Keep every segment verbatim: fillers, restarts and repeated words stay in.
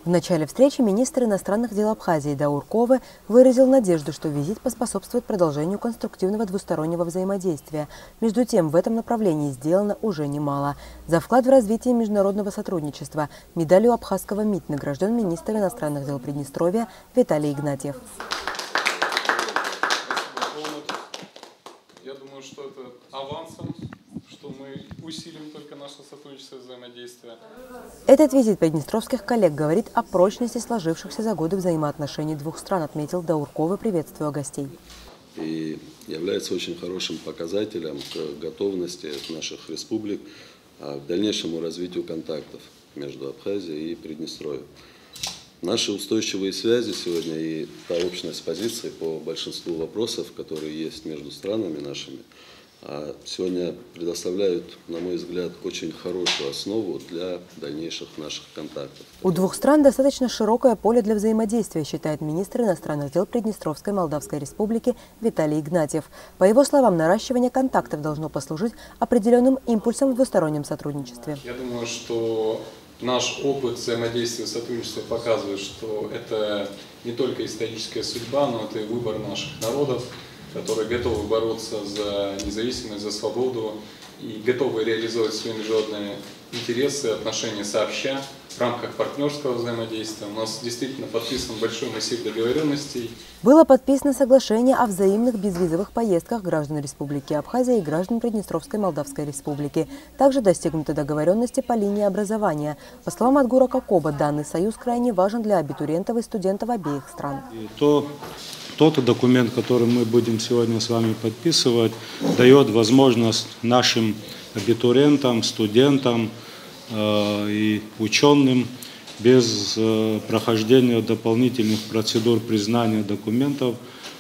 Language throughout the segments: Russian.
В начале встречи министр иностранных дел Абхазии Даур Ковы выразил надежду, что визит поспособствует продолжению конструктивного двустороннего взаимодействия. Между тем, в этом направлении сделано уже немало. За вклад в развитие международного сотрудничества медалью абхазского МИД награжден министр иностранных дел Приднестровья Виталий Игнатьев. Я думаю, что это авансом, что мы усилим только наше сотрудничество и взаимодействие. Этот визит приднестровских коллег говорит о прочности сложившихся за годы взаимоотношений двух стран, отметил Даур Ковы, приветствуя гостей. И является очень хорошим показателем к готовности наших республик к дальнейшему развитию контактов между Абхазией и Приднестровьем. Наши устойчивые связи сегодня и та общность позиций по большинству вопросов, которые есть между странами нашими, сегодня предоставляют, на мой взгляд, очень хорошую основу для дальнейших наших контактов. У двух стран достаточно широкое поле для взаимодействия, считает министр иностранных дел Приднестровской Молдавской Республики Виталий Игнатьев. По его словам, наращивание контактов должно послужить определенным импульсом в двустороннем сотрудничестве. Я думаю, что наш опыт взаимодействия и сотрудничества показывает, что это не только историческая судьба, но это и выбор наших народов, которые готовы бороться за независимость, за свободу и готовы реализовывать свои международные интересы, отношения сообща в рамках партнерского взаимодействия. У нас действительно подписан большой массив договоренностей. Было подписано соглашение о взаимных безвизовых поездках граждан Республики Абхазия и граждан Приднестровской Молдавской Республики. Также достигнуты договоренности по линии образования. По словам Адгура Кокоба, данный союз крайне важен для абитуриентов и студентов обеих стран. И то, тот документ, который мы будем сегодня с вами подписывать, дает возможность нашим абитуриентам, студентам э, и ученым без э, прохождения дополнительных процедур признания документов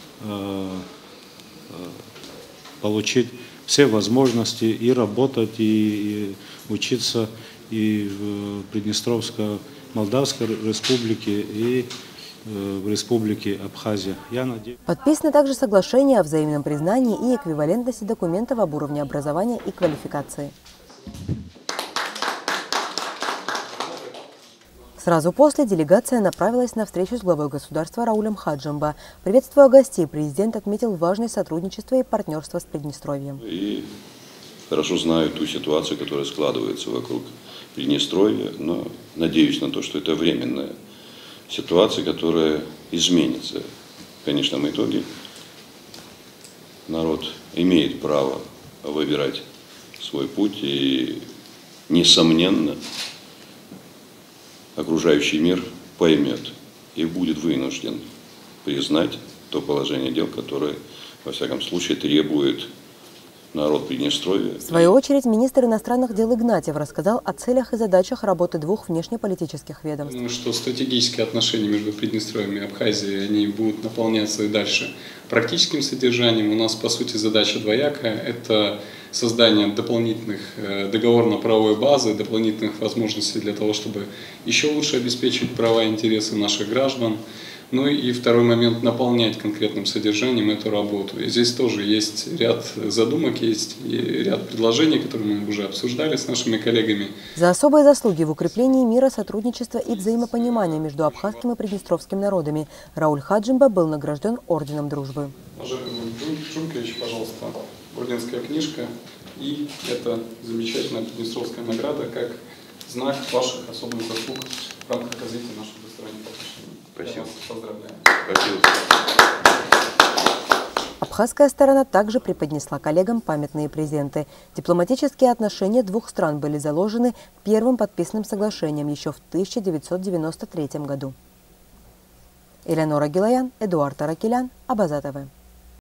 э, э, получить все возможности и работать, и, и учиться и в Приднестровской Молдавской Республике, и в Республике Абхазия. Я надеюсь. Подписано также соглашение о взаимном признании и эквивалентности документов об уровне образования и квалификации. Сразу после делегация направилась на встречу с главой государства Раулем Хаджимба. Приветствуя гостей, президент отметил важность сотрудничества и партнерства с Приднестровьем. И хорошо знаю ту ситуацию, которая складывается вокруг Приднестровья, но надеюсь на то, что это временная ситуация, которая изменится в конечном итоге. Народ имеет право выбирать свой путь, и, несомненно, окружающий мир поймет и будет вынужден признать то положение дел, которое, во всяком случае, требует народ Приднестровья. В свою очередь, министр иностранных дел Игнатьев рассказал о целях и задачах работы двух внешнеполитических ведомств. Думаю, что стратегические отношения между Приднестровьем и Абхазией, они будут наполняться и дальше практическим содержанием. У нас, по сути, задача двоякая. Это создание дополнительных договорно-правовой базы, дополнительных возможностей для того, чтобы еще лучше обеспечить права и интересы наших граждан. Ну и второй момент – наполнять конкретным содержанием эту работу. И здесь тоже есть ряд задумок, есть и ряд предложений, которые мы уже обсуждали с нашими коллегами. За особые заслуги в укреплении мира, сотрудничества и взаимопонимания между абхазским и приднестровским народами Рауль Хаджимба был награжден орденом дружбы. Уважаемый Джункевич, пожалуйста, орденская книжка. И это замечательная приднестровская награда как знак ваших особых заслуг в рамках развития наших двусторонних отношений. Спасибо. Поздравляю. Спасибо. Абхазская сторона также преподнесла коллегам памятные презенты. Дипломатические отношения двух стран были заложены первым подписанным соглашением еще в тысяча девятьсот девяносто третьем году. Элеонора Гилаян, Эдуард Аракелян, Абаза ТВ.